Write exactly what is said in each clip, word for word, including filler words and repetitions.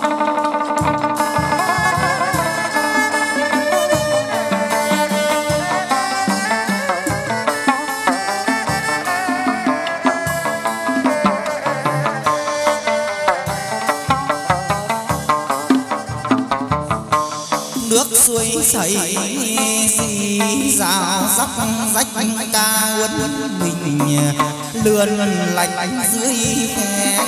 Chảy xì rào dốc rách ca uốn mình lươn lạnh dưới khe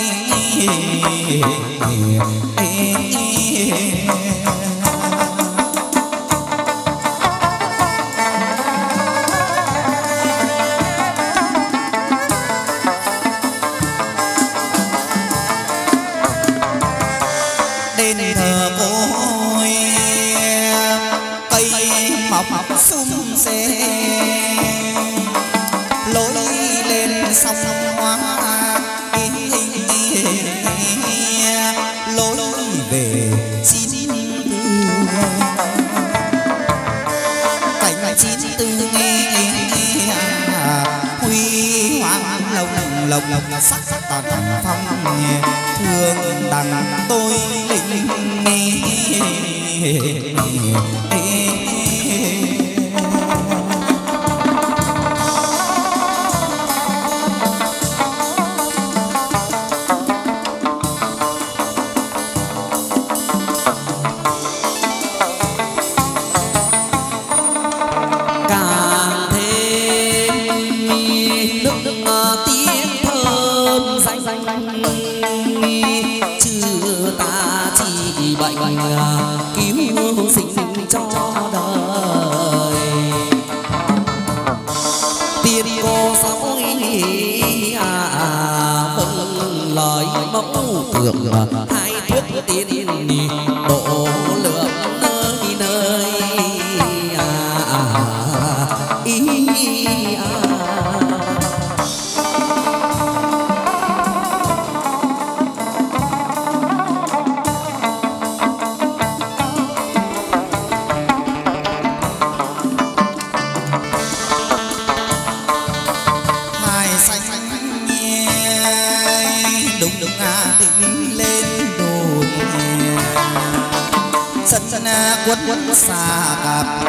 đền thờ côi cây mọc sum xê lối lên sông hoa lối về chín cảnh chín tư nghe huy hoàng lồng lồng lồng sắc tàn phong thương đằng tôi linh cứu sinh cho đời tiên cô sáu à vâng lời mẫu tưởng hai thuốc tiên độ lượng nơi nơi à ý à quấn quấn xa cặp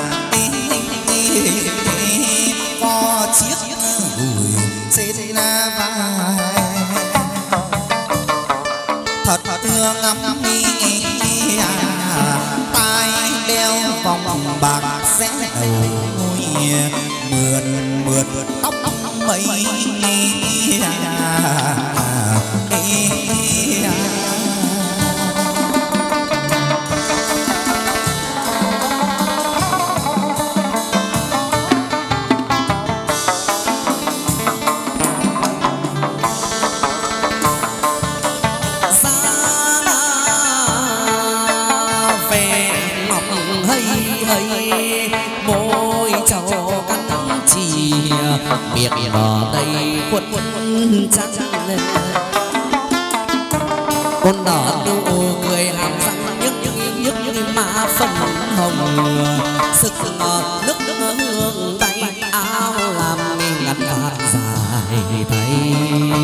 có chiếc gùi trên vai thật thương ngắm mi tai đeo vòng bạc rẽ đầu môi mượt mượt tóc mây miệng ở đây quấn quấn chắc con đỏ nụ cười hàm răng nhức nhức nhức mà phần hồng sức ngọt nước hương tay áo làm ngặt ngạt dài tay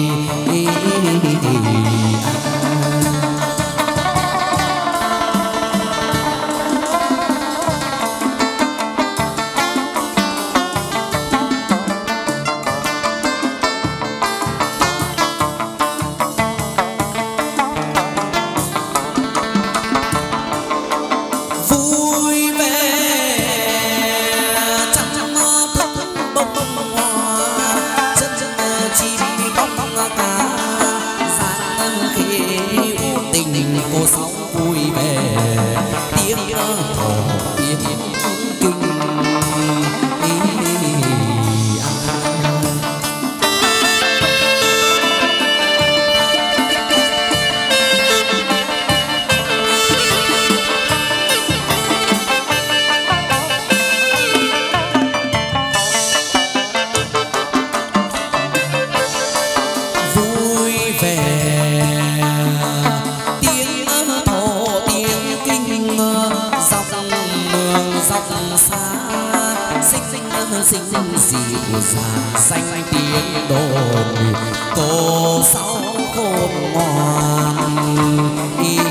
xanh tiếng đồn cô sáu khôn ngoan.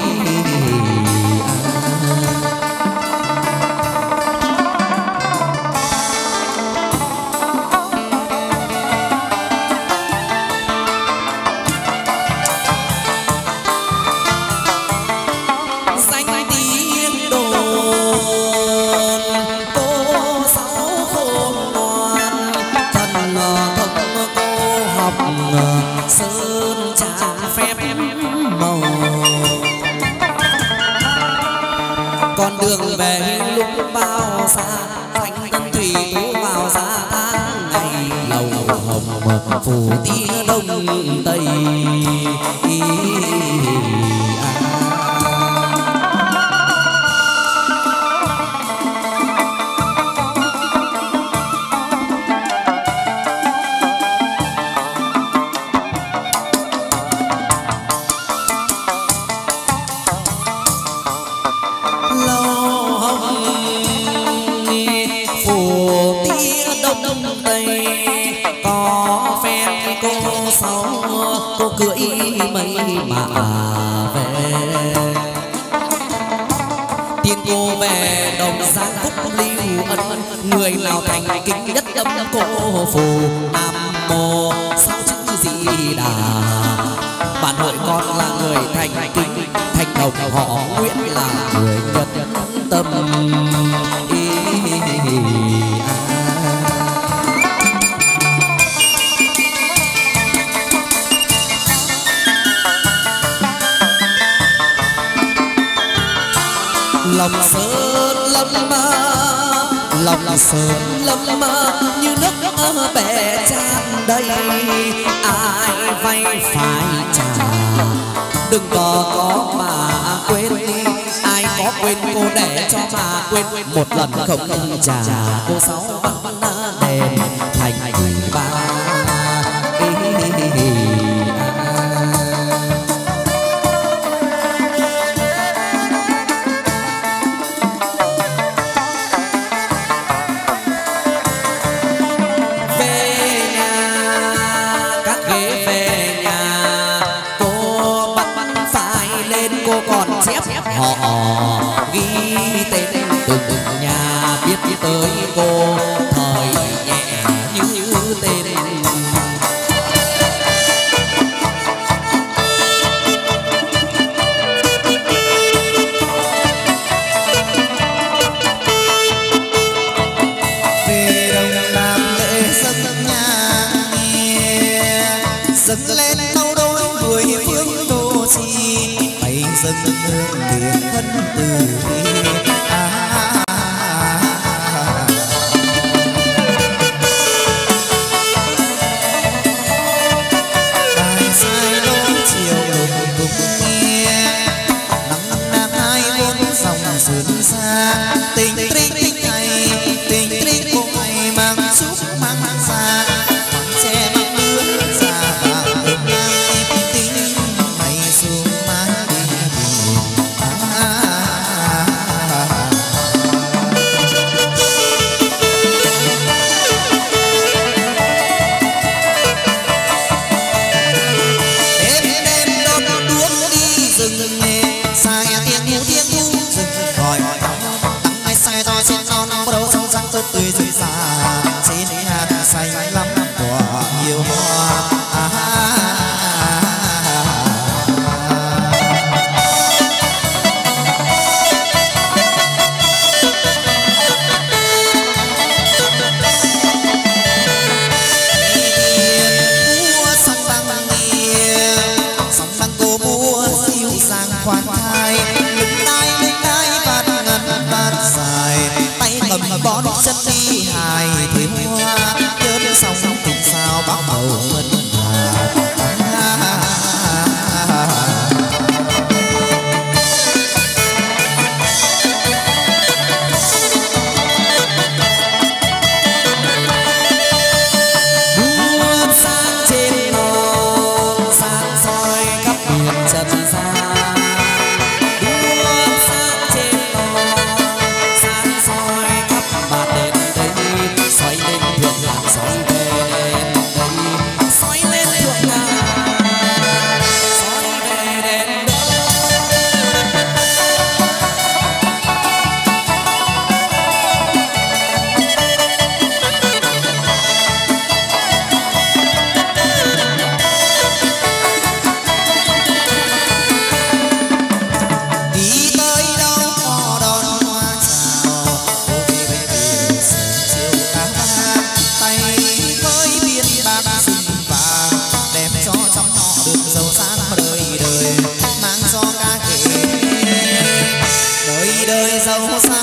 đường về lúc bao xa, thanh tân thủy tú vào ra tháng ngày lầu hồng phủ tia đông tây. Người nào thành kính nhất âm cô phù nam mô sao chữ gì đà. Bản hội con là người thành kính, thành đồng họ Nguyễn là người nhất tâm. Ý, à. Lòng sơn lâm lòng sơn lâm như nước bể tràn đầy, ai vay phải trả đừng có có mà quên đi, ai có quên cô để cho mà quên một lần không trả cô sáu văn đền thành ba. Họ ghi tên từng nhà biết tới cô thời nhẹ như tên. Về đồng làm lễ dâng nhà dâng lên câu đôi mười phương đồ chi dâng hương tiền thân từ à, à, à, à. Bài sai đôi chiều lùng cùng nghe năm năm hai bốn dòng sườn xa tình trinh tình này tình trinh của ngày mang xúc mang xa hoàng che mang mưa xa vào ôm mang tình mày xuống mái tươi rực xa trên hạt xanh lắm tỏa nhiều hoa. À, à, à, mua sông băng nghiêng sông băng cô mua siêu sang khoan thai lưng đai lưng đai bát ngân bát dài tay cầm bón chân đi hài thêm hoa nhớ sông tình sao bão màu ngân hà. Đuốc sáng trên non sáng soi khắp miền trần gian. Đuốc sáng trên non sáng soi khắp bạt đền đây, soi lên thượng ngàn soi về đây, soi giàu sang.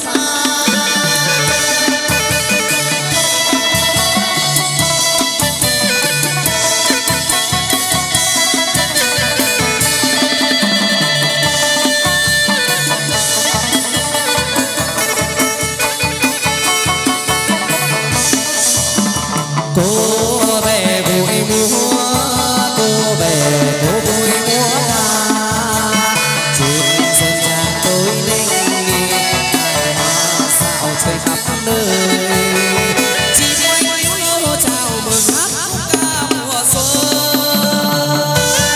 Cô về vui múa, cô về cô vui múa la, trên sân nhà tôi linh tài hoa sao chơi khắp nơi. Chim quanh yêu chào mừng hát ca mùa xuân.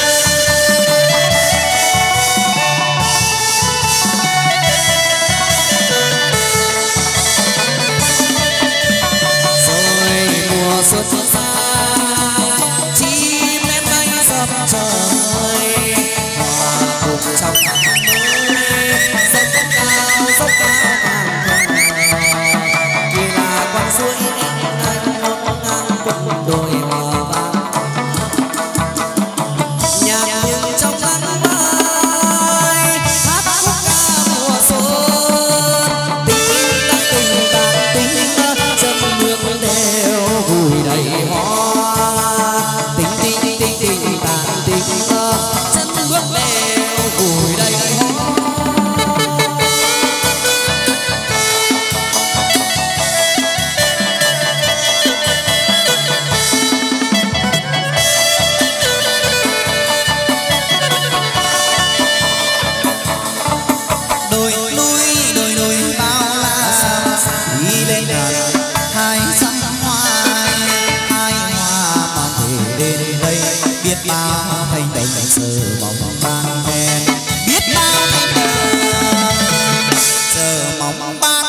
Xuân xa chim em bay dập trời hòa cùng trong mới dốc cao dốc cao càng gần kia là con suối anh ngổn ngang quần đồi hòa vang nhạc hương trong lắng mai hát khúc ca mùa xuân tình ta tình ta tình chân nước đều vui đầy hoa tình tình tình tình tàn tình chân bước đều vui đầy hoa. Đồi núi đồi núi bao la đi lên đàn hai trăm hoa hai hoa mà về đến đây biết bao thành đồng giờ mong ban ven biết bao thành đồng giờ mong ban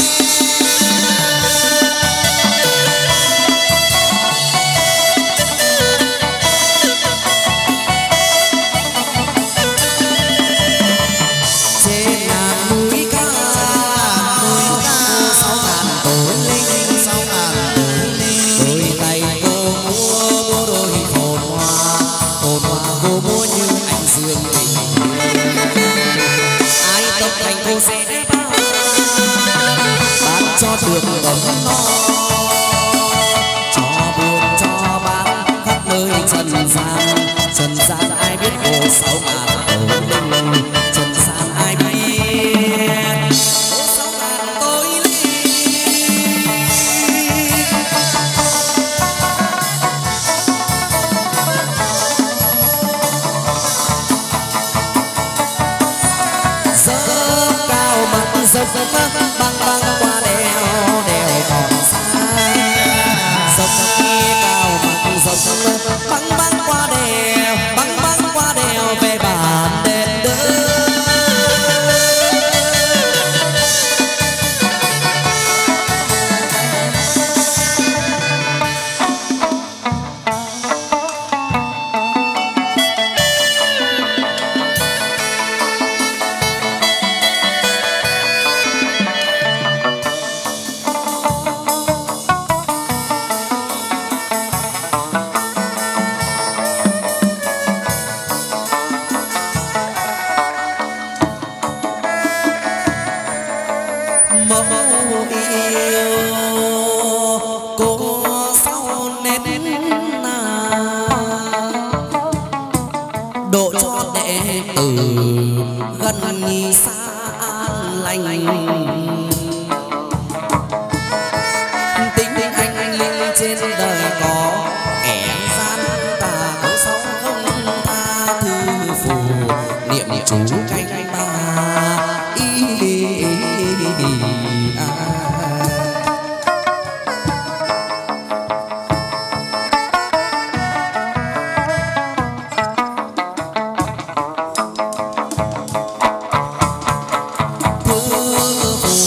Trên ngàn núi ca núi ca sáu ngàn tổ linh sáu ngàn tuổi linh đôi tay cô múa múa đôi hồn hoa hồn hoa cô múa như anh dương tình ai tóc thành cô sẽ bán bán cho được ấm no cho buồn cho bán khắp nơi trần gian trần gian ai biết cô sáu ngàn tổ linh trần gian ai biết cô sáu ngàn tôi linh. Dốc cao mặt dốc băng băng băng qua đèo đèo còn xa dốc cao mặt dốc băng băng qua đèo băng băng qua đèo về bản đền đơn. Mẫu yêu cô sau nét na độ cho đệ tử gần như xa an lành tính anh linh trên đời có kẻ gian tà có sáu không tha thư phù niệm chú canh ba ý à. Thư phù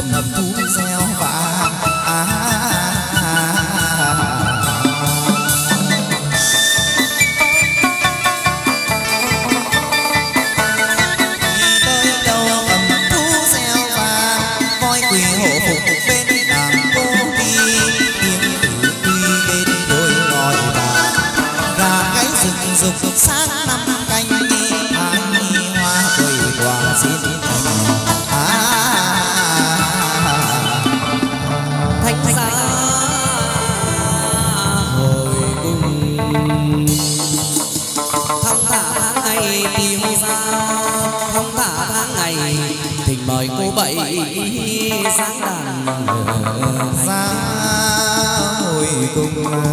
cầm thú reo vàng à, à, à, tới đâu cầm thú reo vàng voi quỳ hộ phục bên nàng cô đi tiếng tử quy bên đôi ngòi vàng gà gáy rực rực sáng năm canh hai hoa quỳ quả xin thánh giá hồi cung thong thả tháng ngày tìm ra thong thả tháng ngày thỉnh mời cô bảy sáng đàn ra hồi cung.